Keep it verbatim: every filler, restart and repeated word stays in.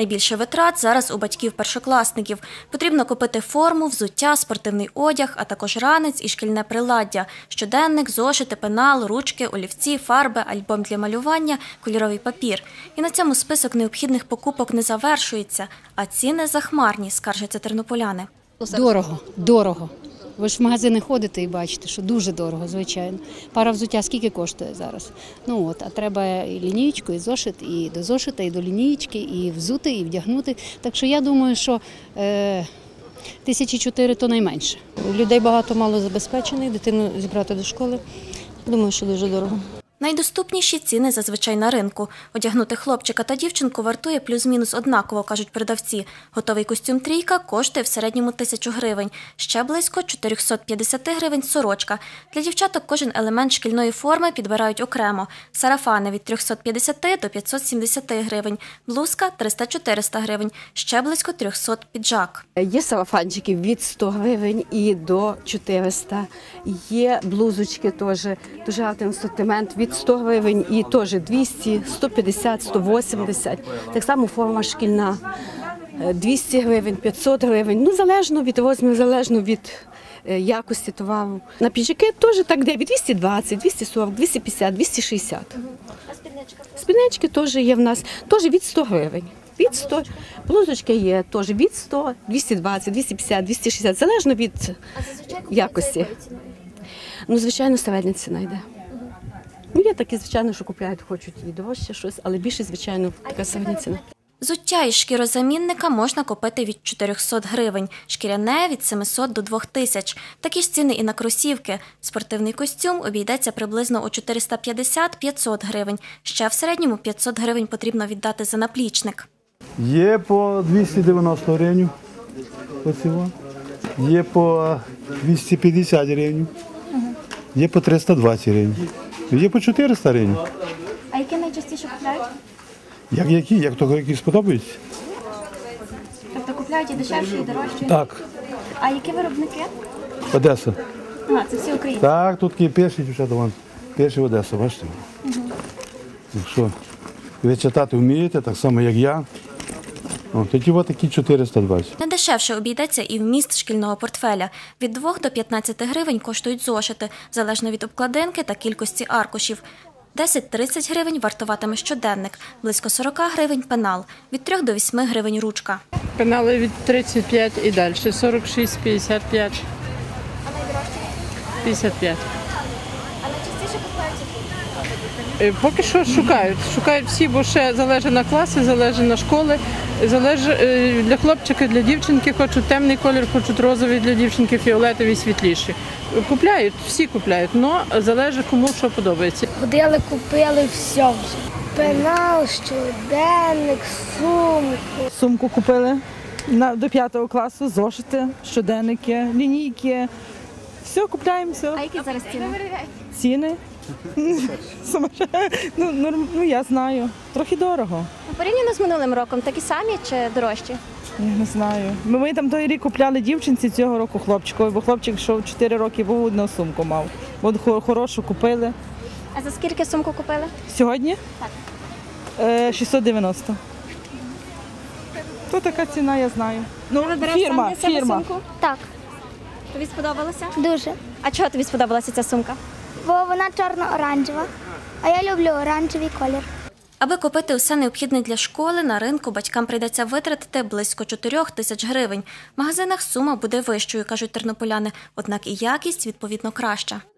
Найбільше витрат зараз у батьків-першокласників. Потрібно купити форму, взуття, спортивний одяг, а також ранець і шкільне приладдя, щоденник, зошити, пенал, ручки, олівці, фарби, альбом для малювання, кольоровий папір. І на цьому список необхідних покупок не завершується, а ціни захмарні, скаржаться тернополяни. Дорого, дорого. Ви ж в магазини ходите і бачите, що дуже дорого, звичайно. Пара взуття скільки коштує зараз? Ну от, а треба і лінійку, і зошит, і до зошита, і до лінійки, і взути, і вдягнути. Так що я думаю, що е, тисячі чотири – то найменше. Людей багато мало забезпечених, дитину зібрати до школи. Думаю, що дуже дорого. Найдоступніші ціни зазвичай на ринку. Одягнути хлопчика та дівчинку вартує плюс-мінус однаково, кажуть продавці. Готовий костюм «Трійка» коштує в середньому тисячу гривень. Ще близько чотириста п'ятдесят гривень сорочка. Для дівчаток кожен елемент шкільної форми підбирають окремо. Сарафани від триста п'ятдесят до п'ятсот сімдесят гривень. Блузка – триста-чотириста гривень. Ще близько триста піджак. Є сарафанчики від сто гривень і до чотириста. Є блузочки теж, дуже гарний асортимент від сто гривень і теж двісті, сто п'ятдесят, сто вісімдесят. Так само форма шкільна двісті гривень, п'ятсот гривень. Ну, залежно від розміру, залежно від якості товару. На піджаки теж так де від двісті двадцять, двісті сорок, двісті п'ятдесят, двісті шістдесят. А спідничка? Спіднички теж є в нас, теж від сто гривень. Від сто. Блузочки є теж від сто, двісті двадцять, двісті п'ятдесят, двісті шістдесят, залежно від якості. Ну, звичайно, середня ціна йде. Ну, є такі, звичайно, що купляють, хочуть і дорожче щось, але більше, звичайно, така середня ціна. Взуття із шкірозамінника можна купити від чотирьохсот гривень, шкіряне – від семисот до двох тисяч. Такі ж ціни і на кросівки. Спортивний костюм обійдеться приблизно у чотириста п'ятдесят - п'ятсот гривень. Ще в середньому п'ятсот гривень потрібно віддати за наплічник. Є по двісті дев'яносто гривень, є по двісті п'ятдесят гривень, є по триста двадцять гривень, є по чотириста гривень. А які найчастіше купляють? Як які? Як того, які сподобаються? Тобто купляють і дешевші, і дорожчі? Так. А які виробники? Одеса. А, це всі українці? Так, тут є перші, дівчата, вон, перші Одеса, бачите? Угу. Якщо ви читати вмієте, так само, як я, о, тоді ось такі чотириста двадцять. Не дешевше обійдеться і вміст шкільного портфеля. Від двох до п'ятнадцяти гривень коштують зошити, залежно від обкладинки та кількості аркушів. десять - тридцять гривень вартуватиме щоденник, близько сорок гривень – пенал, від трьох до восьми гривень – ручка. Пенали від тридцять п'ять і далі, сорок шість - п'ятдесят п'ять. А найдорожчі? п'ятдесят п'ять. А найчастіше купляються? Поки що шукають. Шукають всі, бо ще залежить на класи, залежить на школи. Залежить для хлопчика, для дівчинки хочуть темний колір, хочуть розовий для дівчинки, фіолетовий, світліший. Купляють, всі купляють, але залежить кому що подобається. Ходили, купили все вже. Пенал, щоденник, сумку. Сумку купили на, до п'ятого класу, зошити, щоденники, лінійки. Все, купляємо, все. А які зараз ціни? Ціни? ну, норм, ну, я знаю. Трохи дорого. Порівняно з минулим роком, такі самі чи дорожчі? Я не знаю. Ми, ми там той рік купляли дівчинці, цього року хлопчикові, бо хлопчик, що чотири роки був, одну сумку мав. От хорошу купили. А за скільки сумку купили? Сьогодні? Так. Е, шістсот дев'яносто. То така ціна, я знаю. Ну, фірма, сам для себе фірма. сумку? Так, Тобі сподобалося? дуже. А чого тобі сподобалася ця сумка? Бо вона чорно-оранжева, а я люблю оранжевий колір. Аби купити усе необхідне для школи, на ринку батькам прийдеться витратити близько чотирьох тисяч гривень. В магазинах сума буде вищою, кажуть тернополяни, однак і якість відповідно краща.